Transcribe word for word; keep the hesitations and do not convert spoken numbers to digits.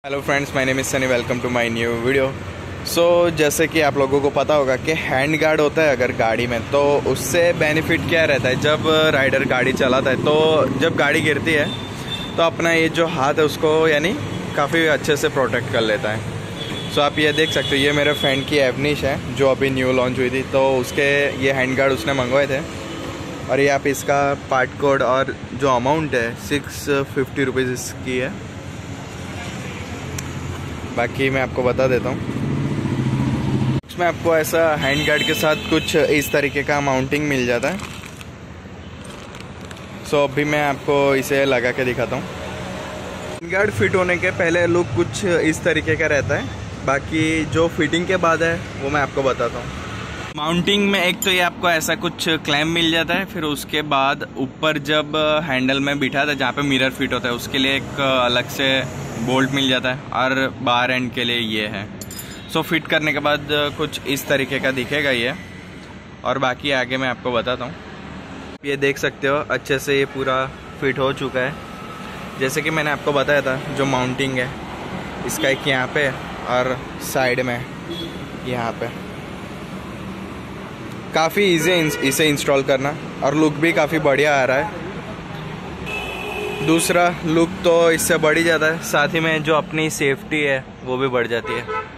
Hello friends, my name is Sunny. Welcome to my new video. So जैसे कि आप लोगों को पता होगा कि हैंड गार्ड होता है अगर गाड़ी में, तो उससे बेनिफिट क्या रहता है। जब राइडर गाड़ी चलाता है तो जब गाड़ी गिरती है तो अपना ये जो हाथ है उसको यानी काफ़ी अच्छे से प्रोटेक्ट कर लेता है। सो आप ये देख सकते हो, ये मेरे फ्रेंड की एवनिश है जो अभी न्यू लॉन्च हुई थी, तो उसके ये हैंड गार्ड उसने मंगवाए थे। और ये आप इसका पार्ट कोड और जो अमाउंट है सिक्स फिफ्टी रुपीज़ इसकी है। बाकी मैं आपको बता देता हूँ, इसमें आपको ऐसा हैंड गार्ड के साथ कुछ इस तरीके का माउंटिंग मिल जाता है। सो अभी मैं आपको इसे लगा के दिखाता हूँ। हैंड गार्ड फिट होने के पहले लुक कुछ इस तरीके का रहता है, बाकी जो फिटिंग के बाद है वो मैं आपको बताता हूँ। माउंटिंग में एक तो ये आपको ऐसा कुछ क्लैम्प मिल जाता है, फिर उसके बाद ऊपर जब हैंडल में बिठा था जहाँ पे मिरर फिट होता है उसके लिए एक अलग से बोल्ट मिल जाता है, और बाहर एंड के लिए ये है। सो फिट करने के बाद कुछ इस तरीके का दिखेगा ये, और बाकी आगे मैं आपको बताता हूँ। ये देख सकते हो अच्छे से ये पूरा फिट हो चुका है। जैसे कि मैंने आपको बताया था, जो माउंटिंग है इसका एक यहाँ पे और साइड में यहाँ पे। काफ़ी ईजी है इसे इंस्टॉल करना, और लुक भी काफ़ी बढ़िया आ रहा है। दूसरा लुक तो इससे बढ़ ही जाता है, साथ ही में जो अपनी सेफ्टी है वो भी बढ़ जाती है।